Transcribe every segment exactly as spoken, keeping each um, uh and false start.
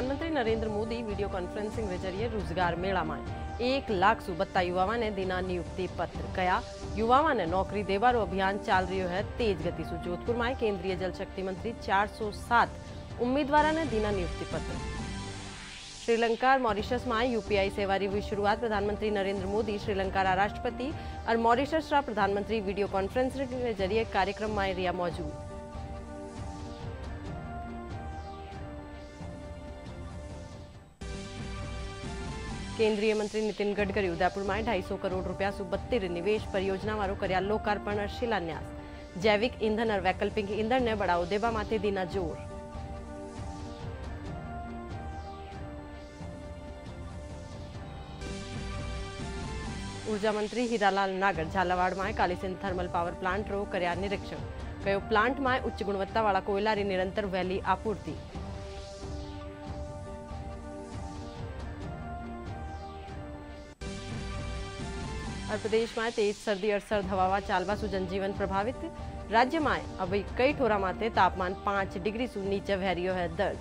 प्रधानमंत्री Narendra Modi video conferencing के जरिए रोजगार मेला में एक लाख सु बत्ता युवा ने दीना नियुक्ति पत्र कया युवा ने नौकरी देवारो अभियान चाल रही है तेज गति सु। जोधपुर में केंद्रीय जल शक्ति मंत्री चार सौ सात उम्मीदवार ने दीना नियुक्ति पत्र। श्रीलंका और मॉरिशस में यूपीआई सेवा की शुरुआत प्रधानमंत्री नरेंद्र मोदी श्रीलंका राष्ट्रपति और मॉरिशस रा प्रधानमंत्री वीडियो कॉन्फ्रेंसिंग के जरिए कार्यक्रम में रिया मौजूद। केंद्रीय मंत्री नितिन गडकरी उदयपुर में ढाई सौ करोड़ रुपया सु बत्तीर निवेश परियोजना वालों कर्या लोकार्पण और शिलान्यास। जैविक ईंधन और वैकल्पिक ईंधन ने बढ़ावो देवा माथे दीना जोर। ऊर्जा मंत्री हीरालाल नागर झालावाड़ में कालीसिंध थर्मल पावर प्लांट रो कर्या निरीक्षण। कयो प्लांट में उच्च गुणवत्ता वाला कोयला री निरंतर वहेली आपूर्ति। और प्रदेश में तेज सर्दी और सर्द हवा चालवा सु जनजीवन प्रभावित। राज्य में अब कई ठोरा माथे तापमान पांच डिग्री सु नीचे वह है दर्ज।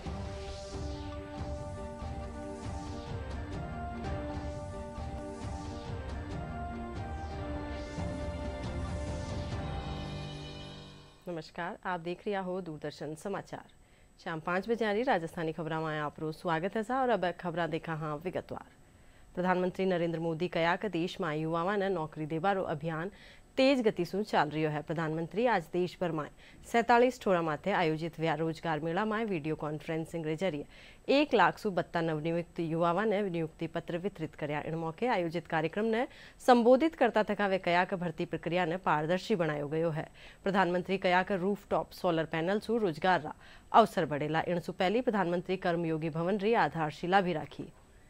नमस्कार, आप देख रहे हो दूरदर्शन समाचार। शाम पांच बजे आ रही राजस्थानी खबरों में आपरो स्वागत है और अब खबर देखा हाँ विगतवार। प्रधानमंत्री नरेंद्र मोदी कया कि देश में युवाओं ने नौकरी देवारो अभियान तेज गति से चाल रही है। प्रधानमंत्री आज देश भर में सैंतालीस ठोरा माथे आयोजित व्या रोजगार मेला में वीडियो कॉन्फ्रेंसिंग के जरिए एक लाख सु बत्ता नवनियुक्त युवाओं ने नियुक्ति पत्र वितरित कर्या। इन मौके आयोजित कार्यक्रम ने संबोधित करता थका वे कया कि भर्ती प्रक्रिया ने पारदर्शी बनायो गयो है। प्रधानमंत्री कया कि रूफटॉप सोलर पैनल सु रोजगार रा अवसर बढ़ेला। इन सु पहली प्रधानमंत्री कर्मयोगी भवन री आधारशिला भी राखी।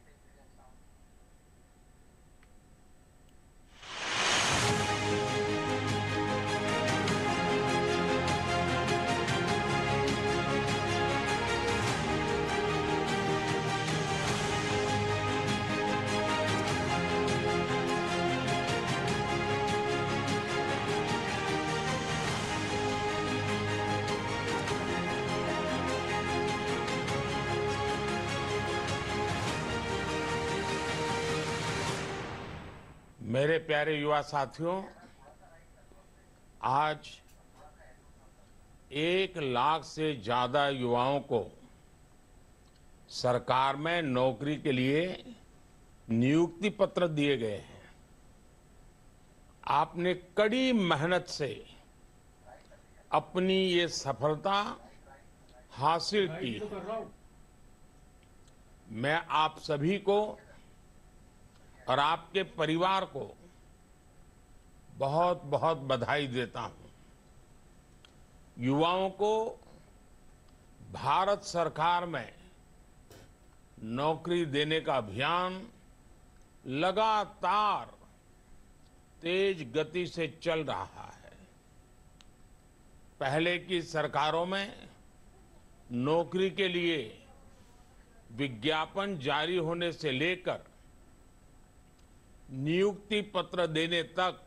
मेरे प्यारे युवा साथियों, आज एक लाख से ज्यादा युवाओं को सरकार में नौकरी के लिए नियुक्ति पत्र दिए गए हैं। आपने कड़ी मेहनत से अपनी ये सफलता हासिल की। मैं आप सभी को और आपके परिवार को बहुत बहुत बधाई देता हूं। युवाओं को भारत सरकार में नौकरी देने का अभियान लगातार तेज गति से चल रहा है। पहले की सरकारों में नौकरी के लिए विज्ञापन जारी होने से लेकर नियुक्ति पत्र देने तक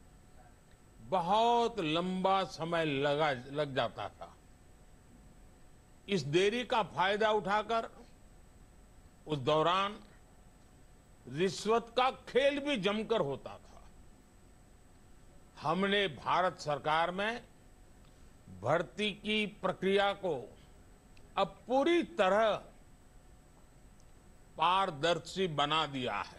बहुत लंबा समय लगा लग जाता था। इस देरी का फायदा उठाकर उस दौरान रिश्वत का खेल भी जमकर होता था। हमने भारत सरकार में भर्ती की प्रक्रिया को अब पूरी तरह पारदर्शी बना दिया है।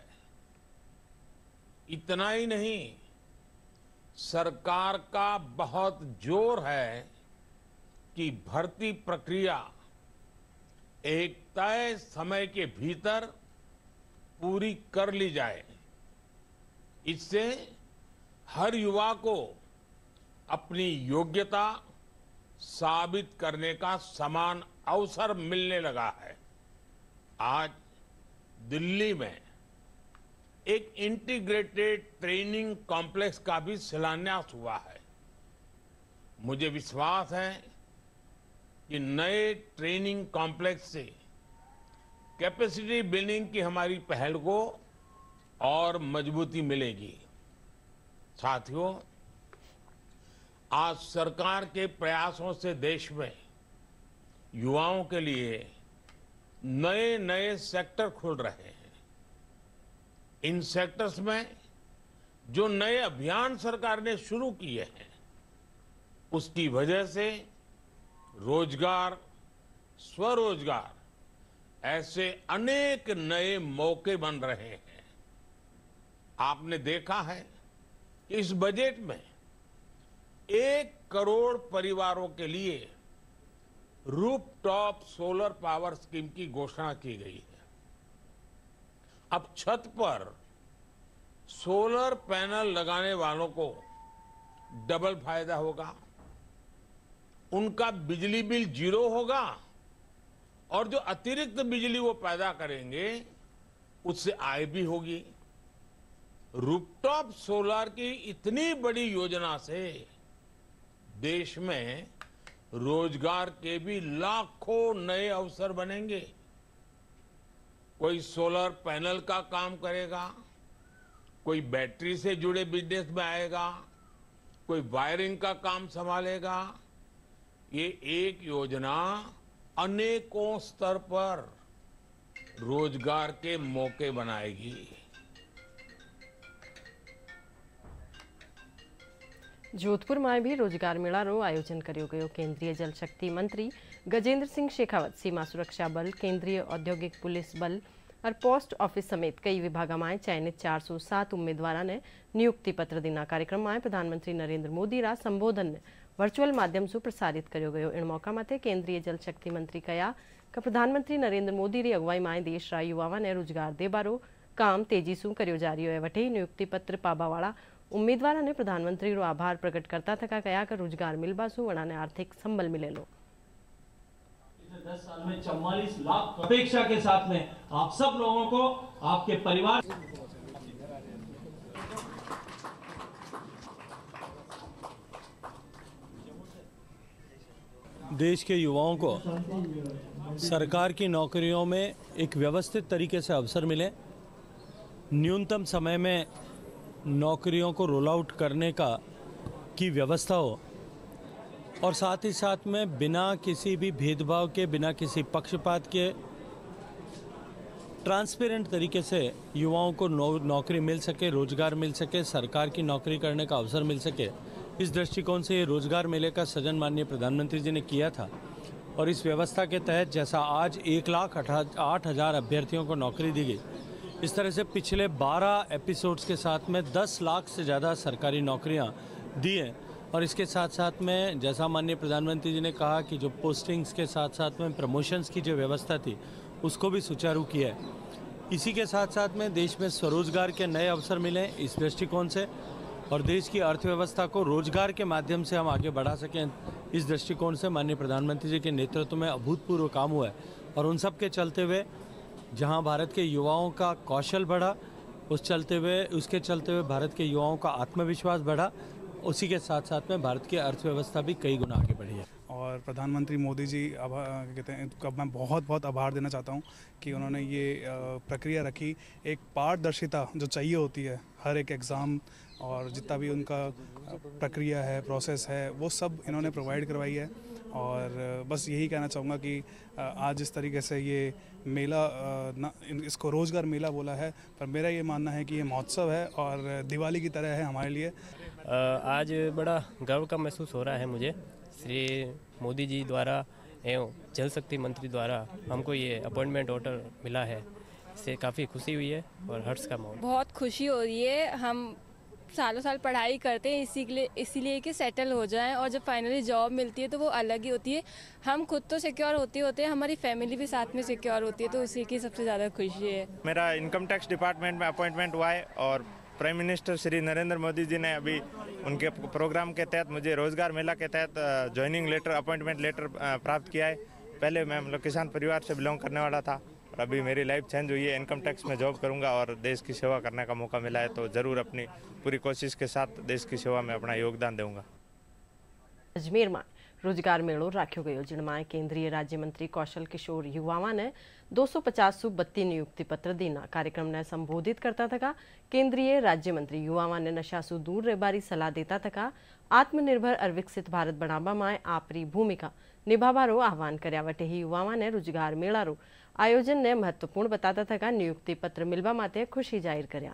इतना ही नहीं, सरकार का बहुत जोर है कि भर्ती प्रक्रिया एक तय समय के भीतर पूरी कर ली जाए। इससे हर युवा को अपनी योग्यता साबित करने का समान अवसर मिलने लगा है। आज दिल्ली में एक इंटीग्रेटेड ट्रेनिंग कॉम्प्लेक्स का भी शिलान्यास हुआ है। मुझे विश्वास है कि नए ट्रेनिंग कॉम्प्लेक्स से कैपेसिटी बिल्डिंग की हमारी पहल को और मजबूती मिलेगी। साथियों, आज सरकार के प्रयासों से देश में युवाओं के लिए नए नए सेक्टर खुल रहे हैं। इन सेक्टर्स में जो नए अभियान सरकार ने शुरू किए हैं, उसकी वजह से रोजगार, स्वरोजगार, ऐसे अनेक नए मौके बन रहे हैं। आपने देखा है कि इस बजट में एक करोड़ परिवारों के लिए रूफटॉप सोलर पावर स्कीम की घोषणा की गई है। अब छत पर सोलर पैनल लगाने वालों को डबल फायदा होगा, उनका बिजली बिल जीरो होगा और जो अतिरिक्त बिजली वो पैदा करेंगे उससे आय भी होगी। रूफटॉप सोलर की इतनी बड़ी योजना से देश में रोजगार के भी लाखों नए अवसर बनेंगे। कोई सोलर पैनल का काम करेगा, कोई बैटरी से जुड़े बिजनेस में आएगा, कोई वायरिंग का काम संभालेगा। ये एक योजना अनेकों स्तर पर रोजगार के मौके बनाएगी। जोधपुर में भी रोजगार मेळानो आयोजन कर्यो गयो। केंद्रीय जल शक्ति मंत्री गजेंद्र सिंह शेखावत, सीमा सुरक्षा बल, केंद्रीय औद्योगिक पुलिस बल और पोस्ट ऑफिस समेत कई विभागों में चयनित चार सौ सात उम्मीदवारों ने नियुक्ति पत्र देना कार्यक्रम में प्रधानमंत्री नरेंद्र मोदी रा संबोधन ने वर्चुअल माध्यम से प्रसारित कर्यो गयो। इन मौका माटे केंद्रीय जल शक्ति मंत्री कया कि प्रधानमंत्री नरेंद्र मोदी री अगुवाई में देश रा युवाओं ने रोजगार देबारो काम तेजी से कर्यो जा रह्यो है। वटे नियुक्ति पत्र पाबावाळा उम्मीदवारों ने प्रधानमंत्री रो आभार प्रकट करता थका कया कि रोजगार मिलबा सु वणाने आर्थिक संबल मिलेलो। दस साल में चौवालीस लाख अपेक्षा के साथ में आप सब लोगों को, आपके परिवार, देश के युवाओं को सरकार की नौकरियों में एक व्यवस्थित तरीके से अवसर मिले, न्यूनतम समय में नौकरियों को रोल आउट करने का की व्यवस्था हो और साथ ही साथ में बिना किसी भी भेदभाव के, बिना किसी पक्षपात के ट्रांसपेरेंट तरीके से युवाओं को नौ, नौकरी मिल सके, रोजगार मिल सके, सरकार की नौकरी करने का अवसर मिल सके। इस दृष्टिकोण से ये रोजगार मेले का सृजन माननीय प्रधानमंत्री जी ने किया था और इस व्यवस्था के तहत जैसा आज एक लाख आठ हज़ार अभ्यर्थियों को नौकरी दी गई, इस तरह से पिछले बारह एपिसोड्स के साथ में दस लाख से ज़्यादा सरकारी नौकरियां दी हैं। और इसके साथ साथ में जैसा माननीय प्रधानमंत्री जी ने कहा कि जो पोस्टिंग्स के साथ साथ में प्रमोशंस की जो व्यवस्था थी उसको भी सुचारू किया है। इसी के साथ साथ में देश में स्वरोजगार के नए अवसर मिले इस दृष्टिकोण से और देश की अर्थव्यवस्था को रोजगार के माध्यम से हम आगे बढ़ा सकें, इस दृष्टिकोण से माननीय प्रधानमंत्री जी के नेतृत्व में अभूतपूर्व काम हुआ है। और उन सब के चलते हुए जहां भारत के युवाओं का कौशल बढ़ा, उस चलते हुए उसके चलते हुए भारत के युवाओं का आत्मविश्वास बढ़ा, उसी के साथ साथ में भारत की अर्थव्यवस्था भी कई गुना आगे बढ़ी है। और प्रधानमंत्री मोदी जी अब कहते हैं तो मैं बहुत बहुत आभार देना चाहता हूं कि उन्होंने ये प्रक्रिया रखी। एक पारदर्शिता जो चाहिए होती है हर एक एग्ज़ाम और जितना भी उनका प्रक्रिया है, प्रोसेस है, वो सब इन्होंने प्रोवाइड करवाई है। और बस यही कहना चाहूँगा कि आज इस तरीके से ये मेला ना, इसको रोज़गार मेला बोला है, पर मेरा ये मानना है कि ये महोत्सव है और दिवाली की तरह है हमारे लिए। आज बड़ा गर्व का महसूस हो रहा है मुझे। श्री मोदी जी द्वारा एवं जल शक्ति मंत्री द्वारा हमको ये अपॉइंटमेंट ऑर्डर मिला है, इससे काफ़ी खुशी हुई है और हर्ष का माहौल। बहुत खुशी हो रही है। हम सालों साल पढ़ाई करते हैं इसी के लिए इसीलिए कि सेटल हो जाएं और जब फाइनली जॉब मिलती है तो वो अलग ही होती है। हम खुद तो सिक्योर होते होते हैं, हमारी फैमिली भी साथ में सिक्योर होती है, तो उसी की सबसे ज़्यादा खुशी है। मेरा इनकम टैक्स डिपार्टमेंट में अपॉइंटमेंट हुआ है और प्राइम मिनिस्टर श्री नरेंद्र मोदी जी ने अभी उनके प्रोग्राम के तहत मुझे रोजगार मेला के तहत ज्वाइनिंग लेटर, अपॉइंटमेंट लेटर प्राप्त किया है। पहले मैं मतलब किसान परिवार से बिलोंग करने वाला था और अभी मेरी लाइफ चेंज हुई है। इनकम टैक्स में जॉब करूंगा और देश की सेवा करने का मौका मिला है तो ज़रूर अपनी पूरी कोशिश के साथ देश की सेवा में अपना योगदान दूंगा। अजमेर में रोजगार मेलो राख्यो गयो, जिनमें केंद्रीय राज्य मंत्री कौशल किशोर युवाओं ने दो सौ पचास सु बत्ती नियुक्ति पत्र देना कार्यक्रम ने संबोधित करता था। केंद्रीय राज्य मंत्री युवाओं ने नशा सु दूर रहबारी सलाह देता था। आत्मनिर्भर और विकसित भारत बनावा में आपरी भूमिका निभावारो आह्वान कर्या। वटे ही युवाओं ने रोजगार मेळारो आयोजन ने महत्वपूर्ण बताता था नियुक्ति पत्र मिलवा माटे खुशी जाहिर कर्या।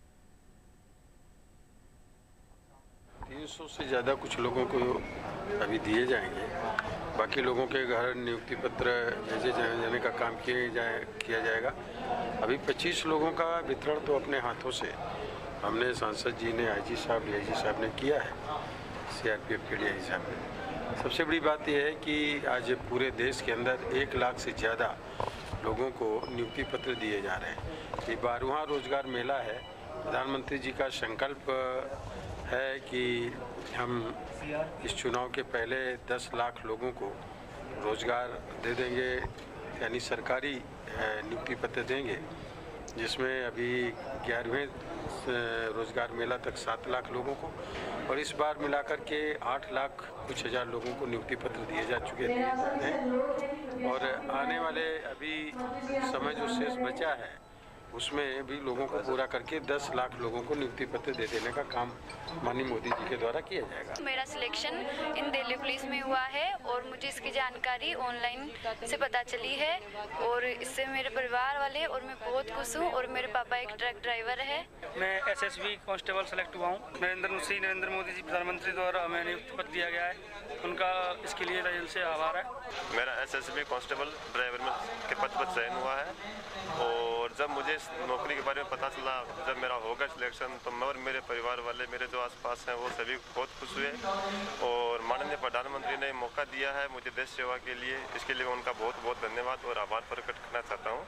तीन सौ से ज़्यादा कुछ लोगों को अभी दिए जाएंगे। बाकी लोगों के घर नियुक्ति पत्र भेजे जाने का काम किए जाए किया जाएगा। अभी पच्चीस लोगों का वितरण तो अपने हाथों से हमने सांसद जी ने, आईजी साहब, डीआईजी साहब ने किया है, सीआरपीएफ के डीआईजी साहब ने। सबसे बड़ी बात यह है कि आज पूरे देश के अंदर एक लाख से ज़्यादा लोगों को नियुक्ति पत्र दिए जा रहे हैं। ये बारहवां रोजगार मेला है। प्रधानमंत्री जी का संकल्प है कि हम इस चुनाव के पहले दस लाख लोगों को रोजगार दे देंगे, यानी सरकारी नियुक्ति पत्र देंगे, जिसमें अभी ग्यारहवें रोजगार मेला तक सात लाख लोगों को और इस बार मिलाकर के आठ लाख कुछ हजार लोगों को नियुक्ति पत्र दिए जा चुके हैं। और आने वाले अभी समय जो शेष बचा है उसमें भी लोगों को पूरा करके दस लाख लोगों को नियुक्ति पत्र दे देने का काम माननीय मोदी जी के द्वारा किया जाएगा। मेरा सिलेक्शन इन दिल्ली पुलिस में हुआ है और मुझे इसकी जानकारी ऑनलाइन से पता चली है और इससे मेरे परिवार वाले और मैं बहुत खुश हूँ और मेरे पापा एक ट्रक ड्राइवर है। मैं एसएसबी कांस्टेबल सेलेक्ट हुआ हूँ। नरेंद्र श्री नरेंद्र मोदी जी प्रधानमंत्री द्वारा हमें नियुक्ति पत्र दिया गया है, उनका इसके लिए दिल से आभार है। मेरा एसएसबी कांस्टेबल ड्राइवर में के पद पर चयन हुआ है और जब मुझे नौकरी के बारे में पता चला, जब मेरा होगा सिलेक्शन, तो मैं और मेरे परिवार वाले, मेरे जो आसपास हैं, वो सभी बहुत खुश हुए और माननीय प्रधानमंत्री ने मौका दिया है मुझे देश सेवा के लिए। इसके लिए मैं उनका बहुत बहुत धन्यवाद और आभार प्रकट करना चाहता हूँ।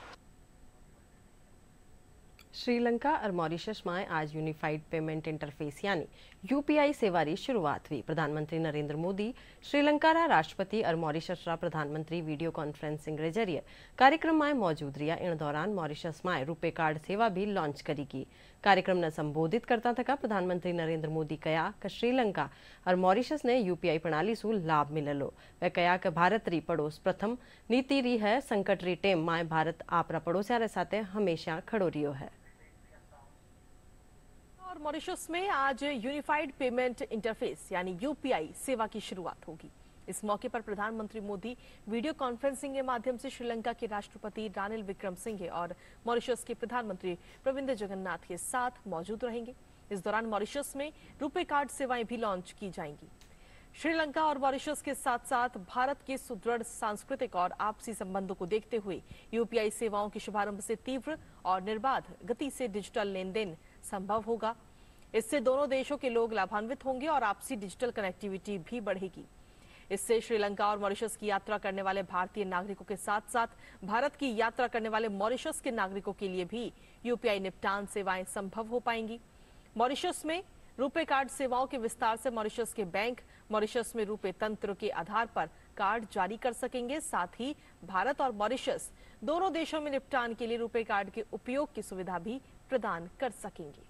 श्रीलंका और मॉरिशस में आज यूनिफाइड पेमेंट इंटरफेस यानी यूपीआई सेवा की शुरुआत हुई। प्रधानमंत्री नरेंद्र मोदी श्रीलंका राष्ट्रपति और मॉरिशस प्रधानमंत्री वीडियो कॉन्फ्रेंसिंग के जरिए कार्यक्रम में मौजूद रहा। इन दौरान मॉरिशस में रुपे कार्ड सेवा भी लॉन्च करेगी। कार्यक्रम ने संबोधित करता था प्रधानमंत्री नरेंद्र मोदी कहा कि श्रीलंका और मॉरिशस ने यूपीआई प्रणाली से लाभ मिललो। वह कहा कि भारत री पड़ोस प्रथम नीति रही है। संकट री टेम में भारत आपरा पड़ोसिया साथ हमेशा खड़ो रियो है। और मॉरिशस में आज यूनिफाइड पेमेंट इंटरफेस यानी यूपीआई सेवा की शुरुआत होगी। इस मौके पर प्रधानमंत्री मोदी वीडियो कॉन्फ्रेंसिंग के माध्यम से श्रीलंका के राष्ट्रपति रानिल विक्रमसिंघे और मॉरिशस के प्रधानमंत्री प्रविंद जगन्नाथ के साथ मौजूद रहेंगे। इस दौरान मॉरिशस में रुपे कार्ड सेवाएं भी लॉन्च की जाएंगी। श्रीलंका और मॉरिशस के साथ साथ भारत के सुदृढ़ सांस्कृतिक और आपसी संबंधों को देखते हुए यूपीआई सेवाओं के शुभारंभ से तीव्र और निर्बाध गति से डिजिटल लेन देन संभव होगा। इससे दोनों देशों के लोग लाभान्वित होंगे और आपसी डिजिटल कनेक्टिविटी भी बढ़ेगी। इससे श्रीलंका और मॉरिशस की यात्रा करने वाले भारतीय नागरिकों के साथ साथ भारत की यात्रा करने वाले मॉरिशस के नागरिकों के लिए भी यूपीआई निपटान सेवाएं संभव हो पाएंगी। मॉरिशस में रुपे कार्ड सेवाओं के विस्तार से मॉरिशस के बैंक मॉरिशस में रुपे तंत्र के आधार पर कार्ड जारी कर सकेंगे। साथ ही भारत और मॉरिशस दोनों देशों में निपटान के लिए रुपे कार्ड के उपयोग की सुविधा भी प्रदान कर सकेंगे।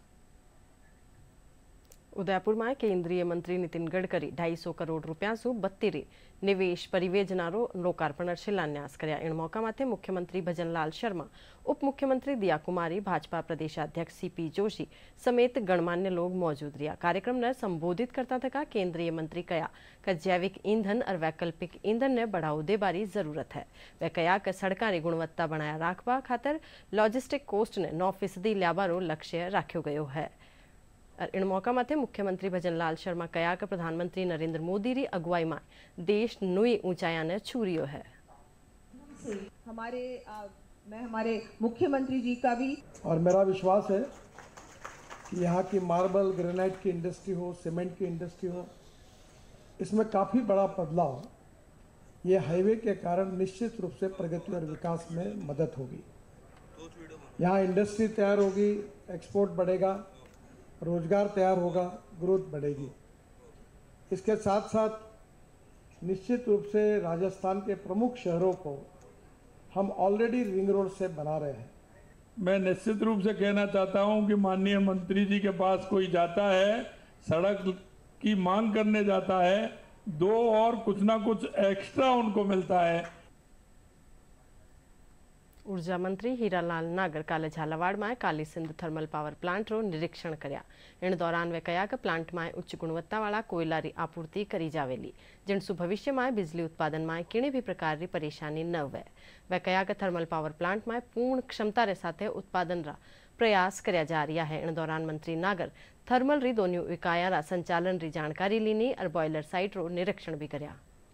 उदयपुर में केंद्रीय मंत्री नितिन गडकरी ढाई सौ करोड़ रुपया सु बत्तीरे निवेश परियोजना लोकार्पण और शिलान्यास कर्या। इन मौका माथे मुख्यमंत्री भजनलाल शर्मा, उप मुख्यमंत्री दिया कुमारी, भाजपा प्रदेशाध्यक्ष सीपी जोशी समेत गणमान्य लोग मौजूद रहा। कार्यक्रम ने संबोधित करता था केंद्रीय मंत्री कहा कि जैविक ईंधन और वैकल्पिक ईंधन ने बढ़ावो देबारी जरूरत है। वह कहा कि सड़कों की गुणवत्ता बनाया राखवा खातर लॉजिस्टिक कोस्ट ने नौ फीसदी ल्याबारो लक्ष्य राख्यो गयो है। इन मौका माथे मुख्यमंत्री भजनलाल शर्मा कहा कि प्रधानमंत्री नरेंद्र मोदी री अगुवाई में देश नई ऊंचाइयां ने छू रियो है। हमारे आ, मैं हमारे मुख्यमंत्री जी का भी और मेरा विश्वास है कि यहाँ की मार्बल ग्रेनाइट की इंडस्ट्री हो, सीमेंट की इंडस्ट्री हो, इसमें काफ़ी बड़ा बदलाव ये हाईवे के कारण निश्चित रूप से प्रगति और विकास में मदद होगी। यहाँ इंडस्ट्री तैयार होगी, एक्सपोर्ट बढ़ेगा, रोजगार तैयार होगा, ग्रोथ बढ़ेगी। इसके साथ साथ निश्चित रूप से राजस्थान के प्रमुख शहरों को हम ऑलरेडी रिंग रोड से बना रहे हैं। मैं निश्चित रूप से कहना चाहता हूं कि माननीय मंत्री जी के पास कोई जाता है, सड़क की मांग करने जाता है, दो और कुछ ना कुछ एक्स्ट्रा उनको मिलता है। ऊर्जा मंत्री हीरालाल नागर काले झालावाड़ में Kali Sindh thermal power plant रो निरीक्षण कर्या। इन दौरान वे कहा कि प्लांट में उच्च गुणवत्ता वाला कोयला री आपूर्ति करी जावेली, जिनसु भविष्य में बिजली उत्पादन में किसी भी प्रकार की परेशानी न वे। वे कहा कि थर्मल पावर प्लांट में पूर्ण क्षमता रे साथे उत्पादन रा प्रयास कर्या जा रहा है। इन दौरान मंत्री नागर थर्मल री दोनों इकाया रा संचालन री जानकारी लीनी और बॉयलर साइट रो निरीक्षण भी कर्या।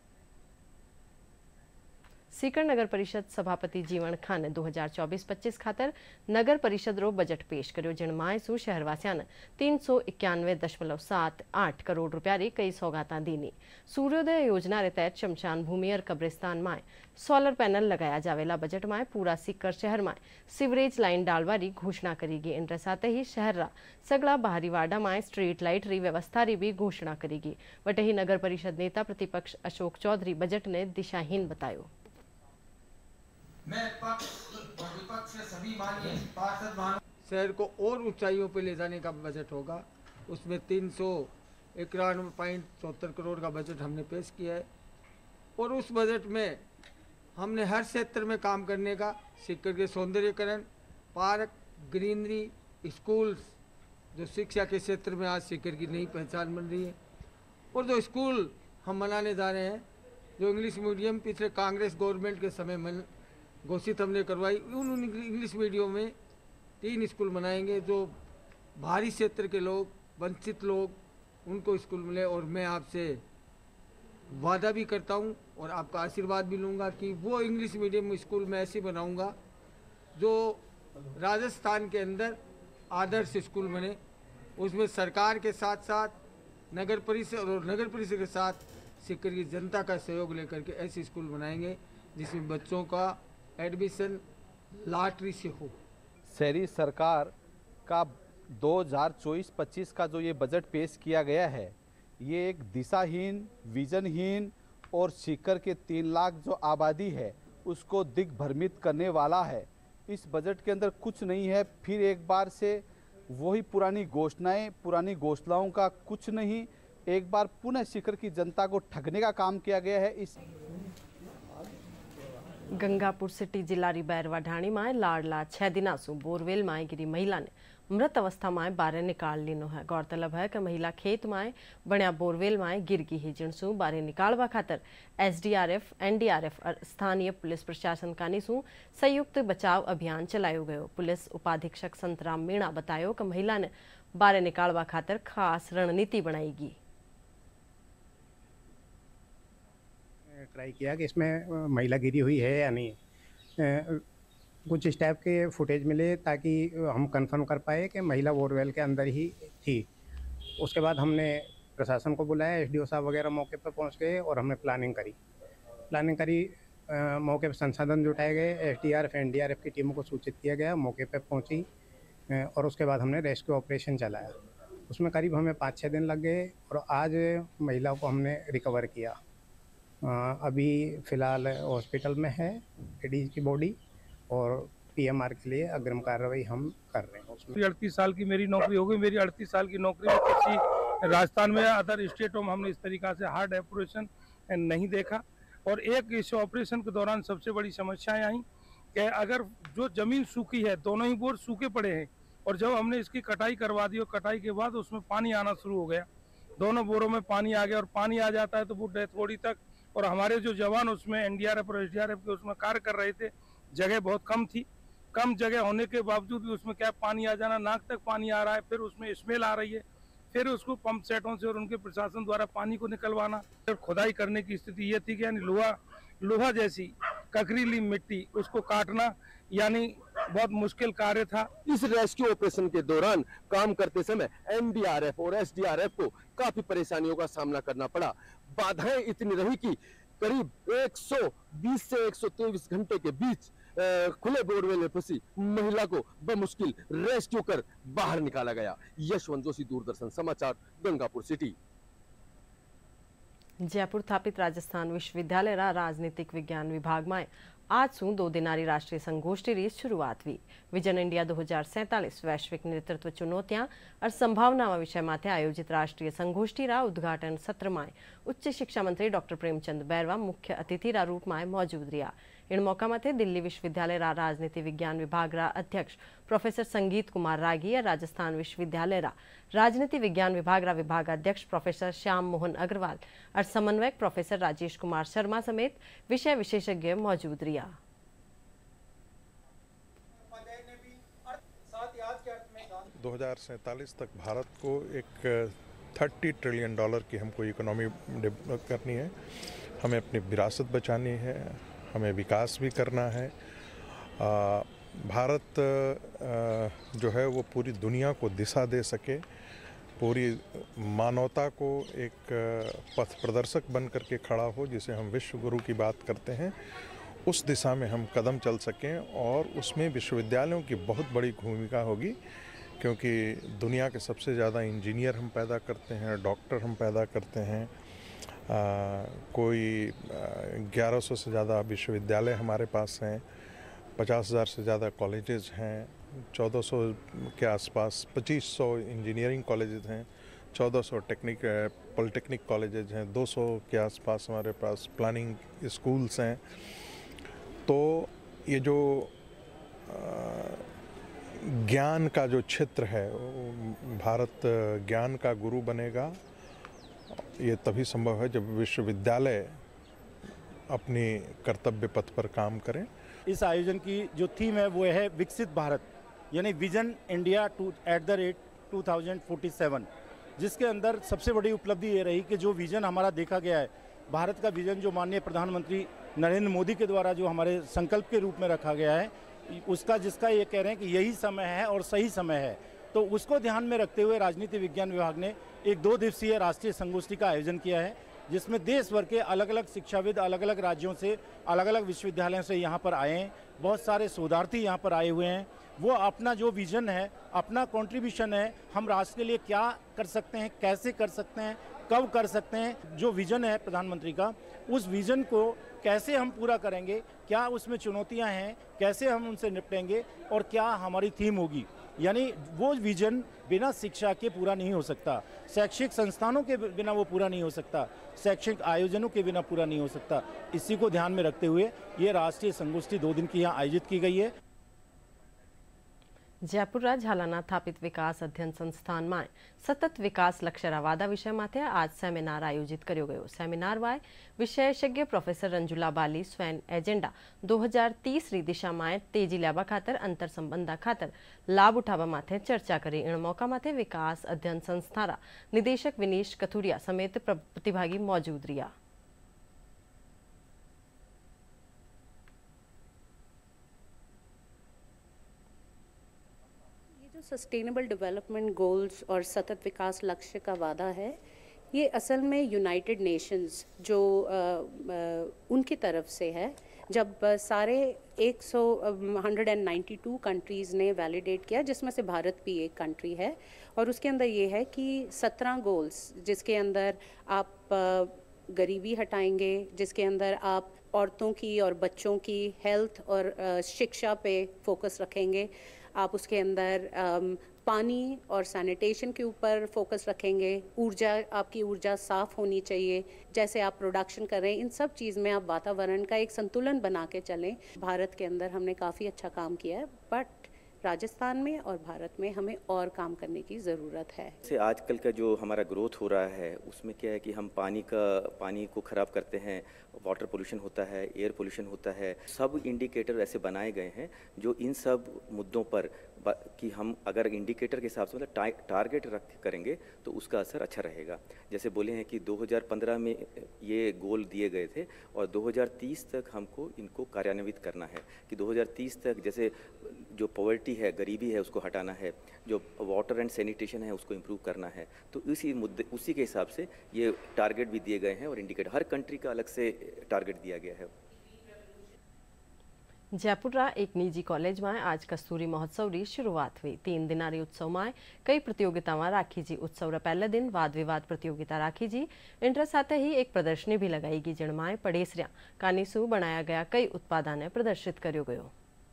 सीकर नगर परिषद सभापति जीवन खान ने दो हज़ार चौबीस पच्चीस खातर नगर परिषद रो बजट पेश कर्यो, जिन मायसू शहरवासियां ने तीन सौ इक्यानवे दशमलव सात आठ करोड़ रुपया री कई सौगाता दीनी। सूर्योदय योजना रे तहत शमशान भूमि और कब्रिस्तान में सोलर पैनल लगाया जावेला। बजट में पूरा सीकर शहर में सीवरेज लाइन डालवा री घोषणा करेगी। इनके साथ ही शहर रा सगला बाहरी वार्डा में स्ट्रीट लाइट री व्यवस्था री भी घोषणा करेगी। वटे ही नगर परिषद नेता प्रतिपक्ष अशोक चौधरी बजट ने दिशाहीन बतायो। मैं पक्ष और विपक्ष से सभी माननीय पार्षद शहर को और ऊंचाइयों पर ले जाने का बजट होगा। उसमें तीन सौ इक्यानवे पॉइंट चौहत्तर करोड़ का बजट हमने पेश किया है और उस बजट में हमने हर क्षेत्र में काम करने का, सीकर के सौंदर्यीकरण, पार्क, ग्रीनरी, स्कूल्स, जो शिक्षा के क्षेत्र में आज सीकर की नई पहचान बन रही है, और जो स्कूल हम बनाने जा रहे हैं, जो इंग्लिश मीडियम पिछले कांग्रेस गवर्नमेंट के समय में घोषित हमने करवाई, उन इंग्लिश मीडियम में तीन स्कूल बनाएंगे जो बाहरी क्षेत्र के लोग, वंचित लोग, उनको स्कूल मिले। और मैं आपसे वादा भी करता हूं और आपका आशीर्वाद भी लूँगा कि वो इंग्लिश मीडियम स्कूल मैं ऐसे बनाऊंगा जो राजस्थान के अंदर आदर्श स्कूल बने। उसमें सरकार के साथ साथ नगर परिषद और नगर परिषद के साथ सीकर की जनता का सहयोग लेकर के ऐसे स्कूल बनाएंगे जिसमें बच्चों का एडमिशन लॉटरी से हो। शहरी सरकार का दो हज़ार चौबीस पच्चीस का जो ये बजट पेश किया गया है, ये एक दिशाहीन, विजनहीन और सीकर के तीन लाख जो आबादी है उसको दिग्भ्रमित करने वाला है। इस बजट के अंदर कुछ नहीं है। फिर एक बार से वही पुरानी घोषणाएं, पुरानी घोषणाओं का कुछ नहीं, एक बार पुनः सीकर की जनता को ठगने का काम किया गया है। इस गंगापुर सिटी जिला री बैरवा ढाणी में लाडला छह दिना सु बोरवेल में गिरी महिला ने मृत अवस्था में बारे निकाल लीनो है। गौरतलब है कि महिला खेत में बनिया बोरवेल में गिर गई है, जिनसु बारे निकालवा खातर एसडीआरएफ, एनडीआरएफ और स्थानीय पुलिस प्रशासन का निसु संयुक्त बचाव अभियान चलायो गयो। पुलिस उपाधीक्षक संतराम मीणा बतायो कि महिला ने बारे निकालवा खातर खास रणनीति बनाएगी। ट्राई किया कि इसमें महिला गिरी हुई है या नहीं, कुछ इस टाइप के फुटेज मिले ताकि हम कंफर्म कर पाए कि महिला बोरवेल के अंदर ही थी। उसके बाद हमने प्रशासन को बुलाया, एसडीओ साहब वगैरह मौके पर पहुंच गए और हमने प्लानिंग करी प्लानिंग करी मौके पर संसाधन जुटाए गए, एसडीआरएफ, एनडीआरएफ की टीमों को सूचित किया गया, मौके पर पहुँची और उसके बाद हमने रेस्क्यू ऑपरेशन चलाया। उसमें करीब हमें पाँच छः दिन लग गए और आज महिला को हमने रिकवर किया। अभी फ़िलहाल हॉस्पिटल में है एडीज की बॉडी और पीएमआर के लिए अग्रिम कार्रवाई हम कर रहे हैं। उसमें अड़तीस साल की मेरी नौकरी हो गई। मेरी अड़तीस साल की नौकरी में किसी राजस्थान में अदर स्टेटों में हमने इस तरीक़ा से हार्ड ऑपरेशन नहीं देखा। और एक इस ऑपरेशन के दौरान सबसे बड़ी समस्याएं आई कि अगर जो ज़मीन सूखी है, दोनों ही बोर सूखे पड़े हैं, और जब हमने इसकी कटाई करवा दी और कटाई के बाद उसमें पानी आना शुरू हो गया, दोनों बोरों में पानी आ गया और पानी आ जाता है तो वो डेथ बॉडी तक, और हमारे जो जवान उसमें एनडीआरएफ और एसडीआरएफ के उसमें कार्य कर रहे थे, जगह बहुत कम थी। कम जगह होने के बावजूद भी उसमें क्या पानी आ जाना, नाक तक पानी आ रहा है, फिर उसमें स्मेल आ रही है, फिर उसको पंप सेटों से और उनके प्रशासन द्वारा पानी को निकलवाना। फिर खुदाई करने की स्थिति ये थी कि यानी लोहा लोहा जैसी ककरीली मिट्टी उसको काटना यानी बहुत मुश्किल कार्य था। इस रेस्क्यू ऑपरेशन के दौरान काम करते समय एनडीआरएफ और एसडीआरएफ को काफी परेशानियों का सामना करना पड़ा। बाधाएं इतनी रही कि करीब एक सौ बीस से एक सौ तेईस घंटे के बीच खुले बोरवेल में फंसी महिला को बमुश्किल रेस्क्यू कर बाहर निकाला गया। यशवंत जोशी, दूरदर्शन समाचार, गंगापुर सिटी। जयपुर स्थापित राजस्थान विश्वविद्यालय रा राजनीतिक विज्ञान विभाग में आज सु दो दिनारी राष्ट्रीय संगोष्ठी री शुरुआत हुई। विजन इंडिया दो हजार सैंतालीस वैश्विक नेतृत्व चुनौतियां और संभावनाओं विषय माथे आयोजित राष्ट्रीय संगोष्ठी रा उद्घाटन सत्र में उच्च शिक्षा मंत्री डॉक्टर प्रेमचंद बैरवा मुख्य अतिथि रा रूप में मौजूद रहा। इन मौका माथे दिल्ली विश्वविद्यालय रा राजनीति विज्ञान विभाग रा अध्यक्ष प्रोफेसर संगीत कुमार रागी, राजस्थान विश्वविद्यालय रा राजनीति विज्ञान विभाग रा विभागाध्यक्ष प्रोफेसर श्याम मोहन अग्रवाल और समन्वयक प्रोफेसर राजेश कुमार शर्मा समेत विषय विशेषज्ञ मौजूद रिया। दो हज़ार सैंतालीस तक भारत को एक तीस ट्रिलियन डॉलर की हमको इकोनॉमी डेवलप करनी है। हमें अपनी विरासत बचानी है, हमें विकास भी करना है। आ, भारत आ, जो है वो पूरी दुनिया को दिशा दे सके, पूरी मानवता को एक पथ प्रदर्शक बन करके खड़ा हो, जिसे हम विश्व गुरु की बात करते हैं, उस दिशा में हम कदम चल सकें। और उसमें विश्वविद्यालयों की बहुत बड़ी भूमिका होगी, क्योंकि दुनिया के सबसे ज़्यादा इंजीनियर हम पैदा करते हैं, डॉक्टर हम पैदा करते हैं। आ, कोई ग्यारह सौ से ज़्यादा विश्वविद्यालय हमारे पास हैं, पचास हज़ार से ज़्यादा कॉलेजेस हैं, चौदह सौ के आसपास पच्चीस सौ इंजीनियरिंग कॉलेजेस हैं, चौदह सौ टेक्निक पॉलिटेक्निक कॉलेजेस हैं, दो सौ के आसपास हमारे पास प्लानिंग स्कूल्स हैं। तो ये जो आ, ज्ञान का जो क्षेत्र है, भारत ज्ञान का गुरु बनेगा। ये तभी संभव है जब विश्वविद्यालय अपनी कर्तव्य पथ पर काम करें। इस आयोजन की जो थीम है वो है विकसित भारत, यानी vision India two at the rate two thousand forty seven, जिसके अंदर सबसे बड़ी उपलब्धि ये रही कि जो विजन हमारा देखा गया है, भारत का विजन जो माननीय प्रधानमंत्री नरेंद्र मोदी के द्वारा जो हमारे संकल्प के रूप में रखा गया है, उसका जिसका ये कह रहे हैं कि यही समय है और सही समय है, तो उसको ध्यान में रखते हुए राजनीति विज्ञान विभाग ने एक दो दिवसीय राष्ट्रीय संगोष्ठी का आयोजन किया है, जिसमें देश भर के अलग अलग शिक्षाविद अलग अलग राज्यों से अलग अलग विश्वविद्यालयों से यहाँ पर आए हैं। बहुत सारे शोधार्थी यहाँ पर आए हुए हैं। वो अपना जो विजन है, अपना कंट्रीब्यूशन है, हम राष्ट्र के लिए क्या कर सकते हैं, कैसे कर सकते हैं, कब कर सकते हैं, जो विजन है प्रधानमंत्री का, उस विजन को कैसे हम पूरा करेंगे, क्या उसमें चुनौतियां हैं, कैसे हम उनसे निपटेंगे और क्या हमारी थीम होगी। यानी वो विजन बिना शिक्षा के पूरा नहीं हो सकता, शैक्षिक संस्थानों के बिना वो पूरा नहीं हो सकता, शैक्षिक आयोजनों के बिना पूरा नहीं हो सकता। इसी को ध्यान में रखते हुए ये राष्ट्रीय संगोष्ठी दो दिन की यहाँ आयोजित की गई है। जयपुर झालाना स्थापित विकास अध्ययन संस्थान में सतत विकास लक्ष्य वादा विषय माथे आज सेमिनार आयोजित कर्यो गयो। सेमिनार वाय विशेषज्ञ प्रोफेसर रंजुला बाली स्वयं एजेंडा दो हज़ार तीस री दिशा में तेजी लावा खातर अंतर संबंधा खातर लाभ उठावा माथे चर्चा करी। इन मौका माथे विकास अध्ययन संस्थारा निदेशक विनीश कथुरिया समेत प्रतिभागी मौजूद रिया। सस्टेनेबल डेवलपमेंट गोल्स और सतत विकास लक्ष्य का वादा है, ये असल में यूनाइटेड नेशंस जो आ, आ, उनकी तरफ से है। जब सारे एक सौ वन नाइंटी टू कंट्रीज़ ने वैलिडेट किया, जिसमें से भारत भी एक कंट्री है, और उसके अंदर ये है कि सत्रह गोल्स, जिसके अंदर आप आ, गरीबी हटाएंगे, जिसके अंदर आप औरतों की और बच्चों की हेल्थ और आ, शिक्षा पे फोकस रखेंगे, आप उसके अंदर आम, पानी और सैनिटेशन के ऊपर फोकस रखेंगे, ऊर्जा, आपकी ऊर्जा साफ़ होनी चाहिए, जैसे आप प्रोडक्शन कर रहे हैं, इन सब चीज़ में आप वातावरण का एक संतुलन बना के चलें। भारत के अंदर हमने काफ़ी अच्छा काम किया है, बट राजस्थान में और भारत में हमें और काम करने की ज़रूरत है। से आजकल का जो हमारा ग्रोथ हो रहा है, उसमें क्या है कि हम पानी का पानी को ख़राब करते हैं, वाटर पोल्यूशन होता है, एयर पोल्यूशन होता है। सब इंडिकेटर ऐसे बनाए गए हैं जो इन सब मुद्दों पर कि हम अगर इंडिकेटर के हिसाब से मतलब टारगेट रख करेंगे तो उसका असर अच्छा रहेगा। जैसे बोले हैं कि दो हज़ार पंद्रह में ये गोल दिए गए थे और दो हज़ार तीस तक हमको इनको कार्यान्वित करना है कि दो हज़ार तीस तक जैसे जो पॉवर्टी है, गरीबी है, उसको हटाना है, जो वाटर एंड सैनिटेशन है उसको इम्प्रूव करना है। तो इसी मुद्दे उसी के हिसाब से ये टारगेट भी दिए गए हैं और इंडिकेटर हर कंट्री का अलग से टारगेट दिया गया है। जयपुर रा एक निजी कॉलेज में आज कस्तूरी महोत्सव की शुरुआत हुई। तीन दिनारी उत्सव में कई प्रतियोगिताएं राखी जी। उत्सव रा पहले दिन वाद विवाद प्रतियोगिता राखी जी। इंटर साथ ही एक प्रदर्शनी भी लगाई जिनमें पड़ेसरिया कानीसू बनाया गया कई उत्पादों ने प्रदर्शित कर्यो गयो।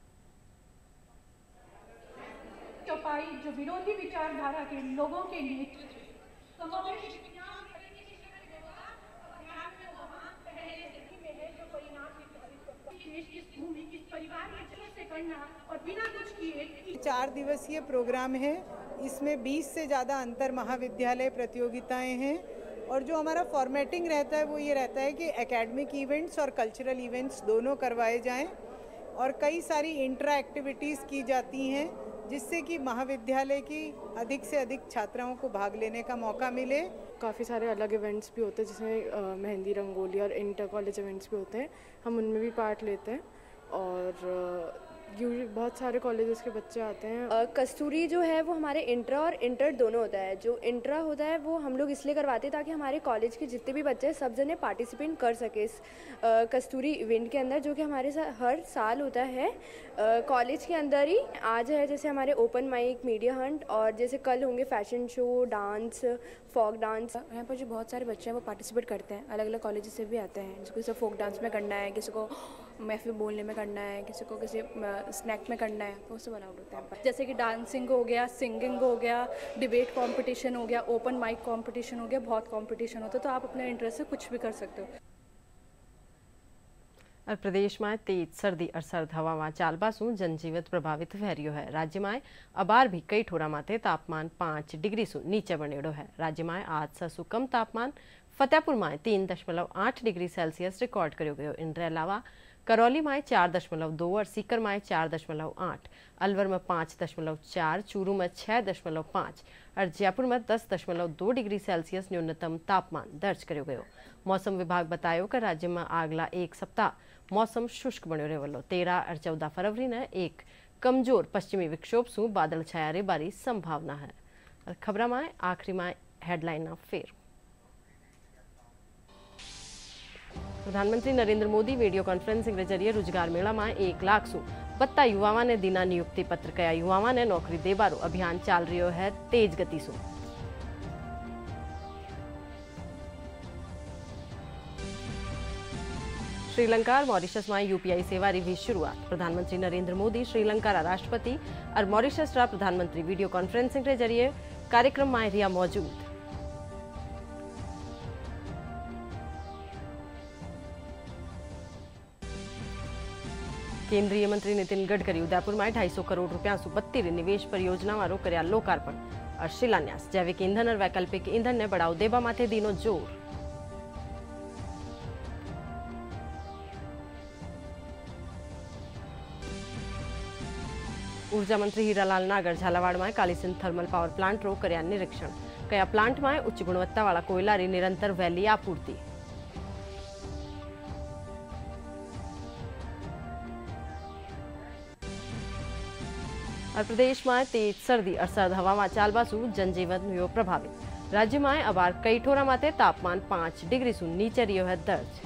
चौपाई जो विरोधी विचारधारा के लोगों के लिए विशेष किस भूमि किस परिवार के तरफ से करना और बिना कुछ किए। चार दिवसीय प्रोग्राम है, इसमें बीस से ज़्यादा अंतर महाविद्यालय प्रतियोगिताएं हैं और जो हमारा फॉर्मेटिंग रहता है वो ये रहता है कि एकेडमिक इवेंट्स और कल्चरल इवेंट्स दोनों करवाए जाएं और कई सारी इंट्रा एक्टिविटीज़ की जाती हैं जिससे कि महाविद्यालय की अधिक से अधिक छात्राओं को भाग लेने का मौका मिले। काफ़ी सारे अलग इवेंट्स भी होते हैं जिसमें मेहंदी रंगोली और इंटर कॉलेज इवेंट्स भी होते हैं, हम उनमें भी पार्ट लेते हैं और यूजुअली बहुत सारे कॉलेजेस के बच्चे आते हैं। कस्तूरी जो है वो हमारे इंट्रा और इंटर दोनों होता है। जो इंट्रा होता है वो हम लोग इसलिए करवाते हैं ताकि हमारे कॉलेज के जितने भी बच्चे हैं सब जने पार्टिसिपेट कर सके इस कस्तूरी इवेंट के अंदर, जो कि हमारे हर साल होता है कॉलेज के अंदर ही। आज है जैसे हमारे ओपन माइक, मीडिया हंट और जैसे कल होंगे fashion show, dance, folk dance. यहाँ पर जो बहुत सारे बच्चे हैं वो पार्टिसिपेट करते हैं, अलग अलग कॉलेज से भी आते हैं। जिसको किसी फोक डांस में करना है, किसी को महफिल बोलने में करना है, किसी को किसी स्नैक में करना है, तो सब अलाउड होते हैं। जैसे कि डांसिंग हो गया, सिंगिंग हो गया, डिबेट कंपटीशन हो गया, ओपन माइक कंपटीशन हो गया, बहुत कंपटीशन होता है, तो आप अपने इंटरेस्ट से कुछ भी कर सकते हो। और प्रदेश में तेज सर्दी और सर्द हवा में चालबासू जनजीवन प्रभावित થઈ રહ્યો है। राज्य में अबार भी कई ठोरा माथे तापमान पांच डिग्री सु नीचे बनेड़ो है। राज्य में आज सबसे कम तापमान फतेहपुर में तीन दशमलव आठ डिग्री सेल्सियस रिकॉर्ड करो गयो। इनके अलावा करौली में चार दशमलव दो और सीकर में चार दशमलव आठ, अलवर में पाँच दशमलव चार, चूरू में छः दशमलव पाँच और जयपुर में दस दशमलव दो डिग्री सेल्सियस न्यूनतम तापमान दर्ज करो गयो। मौसम विभाग बतायो कि राज्य में आगला एक सप्ताह मौसम शुष्क बनो रहेलो। तेरह और चौदह फरवरी ने एक कमजोर पश्चिमी विक्षोभ सु बादल छाया रहेबारी संभावना है। और खबर में आखिरी में हेडलाइन फेर। प्रधानमंत्री नरेंद्र मोदी वीडियो कॉन्फ्रेंसिंग के जरिए रोजगार मेला में एक लाख सु बत्ता युवाओं ने दीना नियुक्ति पत्र कया। युवाओं ने नौकरी देबारो अभियान चाल रही है तेज गति सु। श्रीलंका और मॉरिशस में यूपीआई सेवा री भी शुरुआत। प्रधानमंत्री नरेंद्र मोदी श्रीलंका रा राष्ट्रपति और मॉरिशस रा प्रधानमंत्री वीडियो कॉन्फ्रेंसिंग के जरिए कार्यक्रम में रिया मौजूद। केंद्रीय मंत्री नितिन गडकरी उदयपुर में ढाई सौ करोड़ रुपया सु बत्तीस निवेश परियोजना वारो कर्या लोकार्पण और शिलान्यास। जैविक ईंधन और वैकल्पिक ईंधन ने बढ़ाव देवा माथे दीनो जोर। ऊर्जा मंत्री हीरालाल नागर झालावाड़ में कालीसिंध थर्मल पावर प्लांट रो कर्या निरीक्षण। कया प्लांट में उच्च गुणवत्ता वाला कोयला री निरंतर वैली आपूर्ति। और प्रदेश में तेज सर्दी और सर्द हवा में चालबासू जनजीवन हुयो प्रभावित। राज्य में अबार कई ठोरा माथे तापमान पांच डिग्री सु नीचे रियो है दर्ज।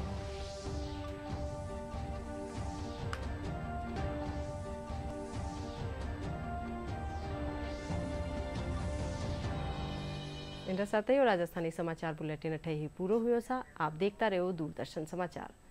इनके साथ ही राजस्थानी समाचार बुलेटिन अठे ही पूरो हुयो सा। आप देखता रहो दूरदर्शन समाचार।